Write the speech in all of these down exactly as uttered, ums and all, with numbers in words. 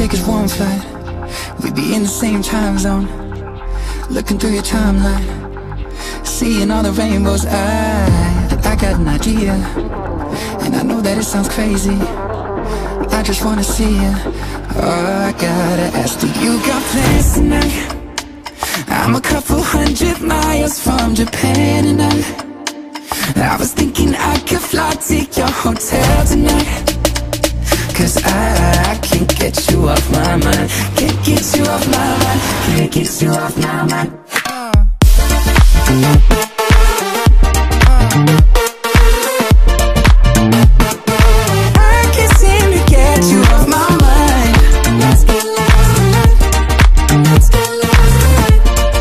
take is one flight, we'd be in the same time zone. Looking through your timeline, seeing all the rainbows. I, I got an idea, and I know that it sounds crazy. I just wanna see you. Oh, I gotta ask, do you got plans tonight? I'm a couple hundred miles from Japan, and I I was thinking I could fly to your hotel tonight. Cause I, I can't get you off my mind. Can't get you off my mind. Can't get you off my mind. I can't seem to get you off my mind. Let's get lost tonight. Let's get lost tonight.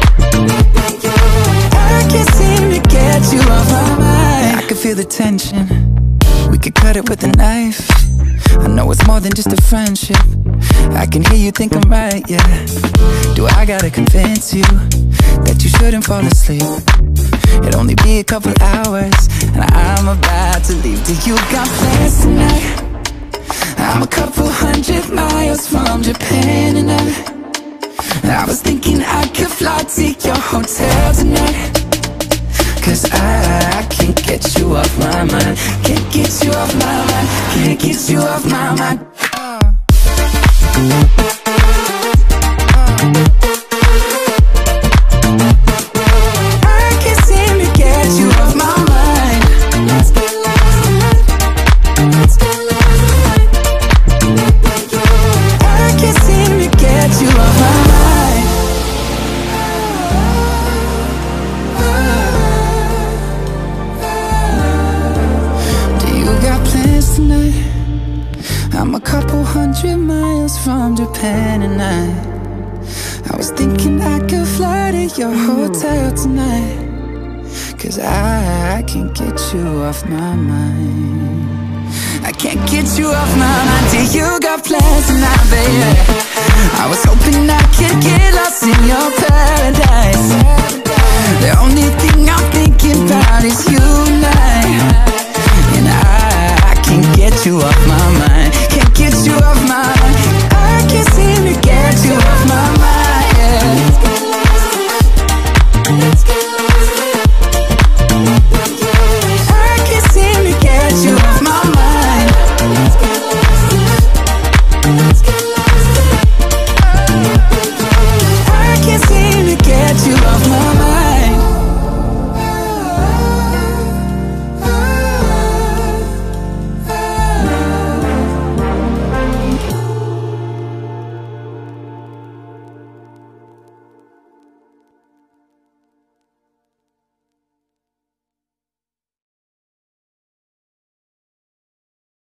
I can't seem to get you off my mind. I can feel the tension. We could cut it with a knife. I know it's more than just a friendship. I can hear you think I'm right, yeah. Do I gotta convince you that you shouldn't fall asleep? It'll only be a couple hours, and I'm about to leave. Do you got plans tonight? I'm a couple hundred miles from Japan, and I I was thinking I could fly to your hotel tonight. Cause I, I can't get you off my mind. Can't get you off my mind. Can't get you off my mind. I can't seem to get you off my mind. Let's get lost tonight. Let's get lost tonight. I can't seem to get you off my mind. Tonight, I'm a couple hundred miles from Japan, and I I was thinking I could fly to your hotel tonight. Cause I, I can't get you off my mind. I can't get you off my mind. Do you got plans tonight, baby? I was